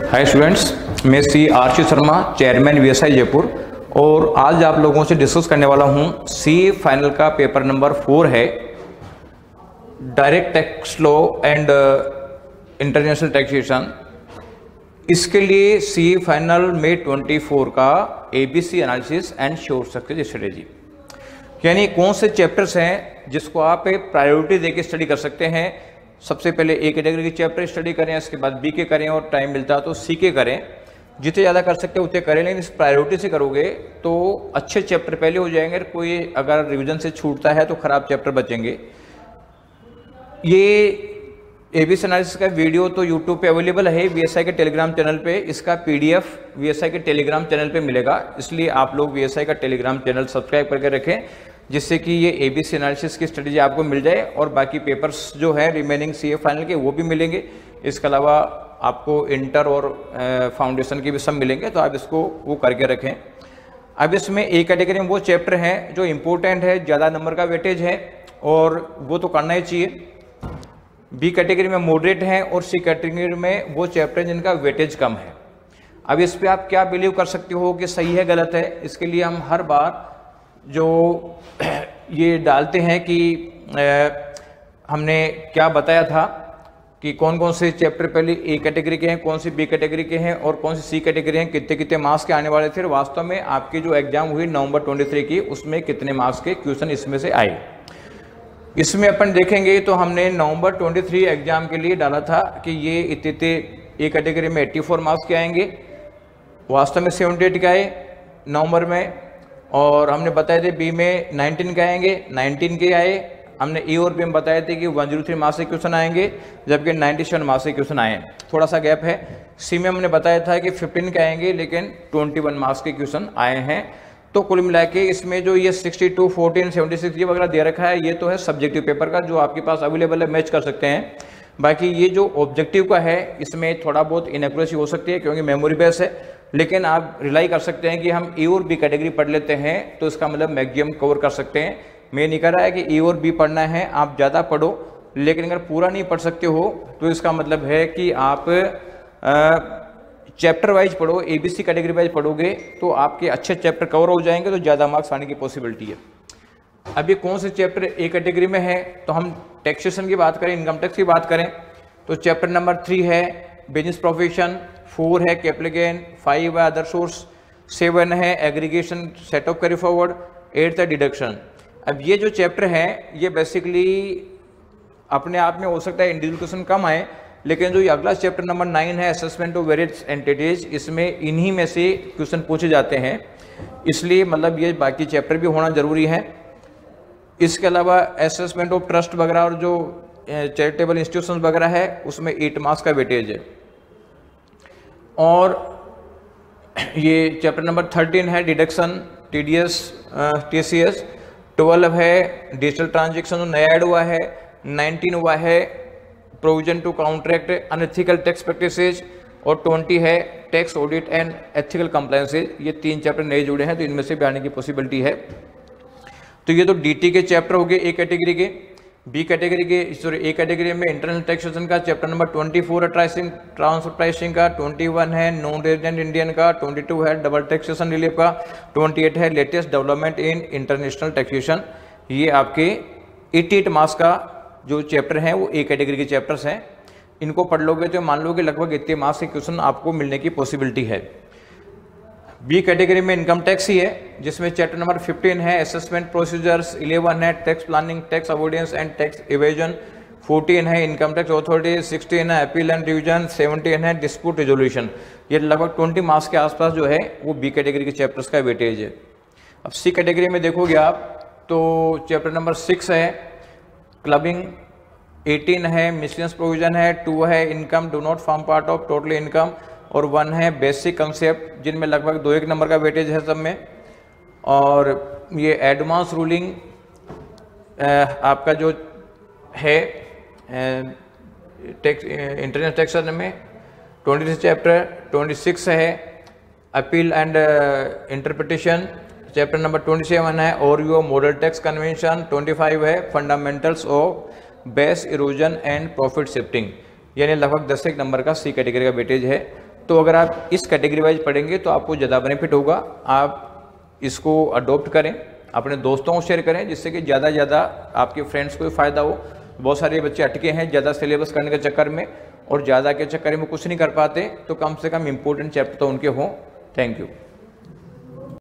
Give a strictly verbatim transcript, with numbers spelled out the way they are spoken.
हाय students, मैं C R C Sharma, chairman VSI Jaipur, और आज आप लोगों से डिस्कस करने वाला हूं सी फाइनल का पेपर नंबर फोर है, direct tax law and international taxation. इसके लिए सी फाइनल में ट्वेंटी फोर का ABC analysis and short circuit strategy, यानी कौन से चैप्टर्स हैं जिसको आप प्रायोरिटी देके स्टडी कर सकते हैं। सबसे पहले ए कैटेगरी के चैप्टर स्टडी करें, इसके बाद बी के करें, और टाइम मिलता है तो सी के करें। जितने ज़्यादा कर सकते हैं उतने करें, लेकिन इस प्रायोरिटी से करोगे तो अच्छे चैप्टर पहले हो जाएंगे। कोई अगर रिवीजन से छूटता है तो खराब चैप्टर बचेंगे। ये एबीसी एनालिसिस का वीडियो तो यूट्यूब पे अवेलेबल है, वीएसआई के टेलीग्राम चैनल पे। इसका पीडीएफ वीएसआई के टेलीग्राम चैनल पे मिलेगा, इसलिए आप लोग वीएसआई का टेलीग्राम चैनल सब्सक्राइब करके रखें, जिससे कि ये एबीसी एनालिसिस की स्ट्रेटेजी आपको मिल जाए, और बाकी पेपर्स जो है रिमेनिंग सीए फाइनल के वो भी मिलेंगे। इसके अलावा आपको इंटर और फाउंडेशन के भी सब मिलेंगे, तो आप इसको वो करके रखें। अब इसमें ए कैटेगरी में वो चैप्टर हैं जो इम्पोर्टेंट है, ज़्यादा नंबर का वेटेज है, और वो तो करना ही चाहिए। बी कैटेगरी में मॉडरेट हैं, और सी कैटेगरी में वो चैप्टर जिनका वेटेज कम है। अब इस पर आप क्या बिलीव कर सकते हो कि सही है गलत है, इसके लिए हम हर बार जो ये डालते हैं कि ए, हमने क्या बताया था कि कौन कौन से चैप्टर पहले ए कैटेगरी के हैं, कौन सी बी कैटेगरी के हैं, और कौन सी सी कैटेगरी हैं, कितने कितने मार्क्स के आने वाले थे। वास्तव में आपकी जो एग्जाम हुई नवंबर तेईस की, उसमें कितने मार्क्स के क्वेश्चन इसमें से आए, इसमें अपन देखेंगे। तो हमने नवंबर तेईस एग्जाम के लिए डाला था कि ये इतने ए कैटेगरी में चौरासी मार्क्स के आएंगे, वास्तव में अठहत्तर के आए नवंबर में, और हमने बताए थे बी में उन्नीस के आएंगे, उन्नीस के आए। हमने ई और बी में बताए थे कि एक सौ तीन मार्क्स के क्वेश्चन आएंगे, जबकि सत्तानवे मार्क्स के क्वेश्चन आए, थोड़ा सा गैप है। सी में हमने बताया था कि पंद्रह के आएंगे, लेकिन इक्कीस मार्क्स के क्वेश्चन आए हैं। तो कुल मिला के इसमें जो ये बासठ, चौदह, छिहत्तर ये वगैरह दे रखा है, ये तो है सब्जेक्टिव पेपर का, जो आपके पास अवेलेबल है, मैच कर सकते हैं। बाकी ये जो ऑब्जेक्टिव का है, इसमें थोड़ा बहुत इनएक्यूरेसी हो सकती है, क्योंकि मेमोरी बेस है, लेकिन आप रिलाई कर सकते हैं कि हम ए और बी कैटेगरी पढ़ लेते हैं तो इसका मतलब मैक्सिमम कवर कर सकते हैं। मैं नहीं कह रहा है कि ए और बी पढ़ना है, आप ज़्यादा पढ़ो, लेकिन अगर पूरा नहीं पढ़ सकते हो तो इसका मतलब है कि आप चैप्टर वाइज पढ़ो, एबीसी कैटेगरी वाइज पढ़ोगे तो आपके अच्छे चैप्टर कवर हो जाएंगे, तो ज़्यादा मार्क्स आने की पॉसिबिलिटी है। अभी कौन से चैप्टर ए कैटेगरी में है, तो हम टैक्सेशन की बात करें, इनकम टैक्स की बात करें, तो चैप्टर नंबर थ्री है बिजनेस प्रोफेशन, फोर है कैपिटल गेन, फाइव है अदर सोर्स, सेवन है aggregation set off carry forward, eight है डिडक्शन। अब ये जो चैप्टर है ये बेसिकली अपने आप में हो सकता है इंडिविजुअल क्वेश्चन कम आए, लेकिन जो ये अगला चैप्टर नंबर नाइन है असेसमेंट ऑफ वेरियस एंटिटीज, इसमें इन्हीं में से क्वेश्चन पूछे जाते हैं, इसलिए मतलब ये बाकी चैप्टर भी होना जरूरी है। इसके अलावा असेसमेंट ऑफ ट्रस्ट वगैरह और जो चैरिटेबल इंस्टीट्यूशन वगैरह है, उसमें एट मार्क्स का वेटेज है। और ये चैप्टर नंबर थर्टीन है डिडक्शन, टीडीएस, टीसीएस, ट्वेल्व है डिजिटल ट्रांजेक्शन जो नया ऐड हुआ है, नाइनटीन हुआ है provision to counteract unethical tax practices, और ट्वेंटी है tax audit and ethical compliances. ये तीन चैप्टर नए जुड़े हैं, तो इनमें से भी आने की पॉसिबिलिटी है। तो ये तो डीटी के चैप्टर हो गए ए कैटेगरी के। बी कैटेगरी के सॉरी ए कैटेगरी में इंटरनल टैक्सेशन का चैप्टर नंबर चौबीस है ट्राइसिंग ट्रांसफर प्राइसिंग का, इक्कीस है नॉन रेजिडेंट इंडियन का, बाईस है डबल टैक्सेशन रिलीफ का, अट्ठाईस है latest development in international taxation. ये आपके अट्ठासी मार्क्स का जो चैप्टर हैं वो ए कैटेगरी के चैप्टर्स हैं। इनको पढ़ लोगे तो मान लो कि लगभग इतने मार्क्स के क्वेश्चन आपको मिलने की पॉसिबिलिटी है। बी कैटेगरी में इनकम टैक्स ही है, जिसमें चैप्टर नंबर पंद्रह है असेसमेंट प्रोसीजर्स, इलेवन है tax planning, tax avoidance and tax evasion, चौदह है इनकम टैक्स अथॉरिटी, सोलह है अपील एंड रिवीजन, सत्रह है डिस्प्यूट रेजोल्यूशन। ये लगभग बीस मार्क्स के आसपास जो है वो बी कैटेगरी के चैप्टर्स का वेटेज है। अब सी कैटेगरी में देखोगे आप तो चैप्टर नंबर सिक्स है क्लबिंग, अठारह है मिसलेनियस प्रोविजन है, टू है income do not form part of total income, और वन है बेसिक कंसेप्ट, जिनमें लगभग दो एक नंबर का वेटेज है सब में। और ये एडवांस रूलिंग आपका जो है टैक्स इंटरनेशनल टैक्सेशन में ट्वेंटी चैप्टर, ट्वेंटी सिक्स है appeal and interpretation, chapter number twenty seven है ओरियो model tax convention, twenty five है fundamentals of base erosion and profit shifting, यानी लगभग दस एक नंबर का सी कैटेगरी का वेटेज है। तो अगर आप इस कैटेगरी वाइज पढ़ेंगे तो आपको ज़्यादा बेनिफिट होगा। आप इसको अडोप्ट करें, अपने दोस्तों को शेयर करें, जिससे कि ज़्यादा ज़्यादा आपके फ्रेंड्स को फ़ायदा हो। बहुत सारे बच्चे अटके हैं ज़्यादा सिलेबस करने के चक्कर में और ज़्यादा के चक्कर में कुछ नहीं कर पाते, तो कम से कम इम्पोर्टेंट चैप्टर तो उनके हों। Thank you.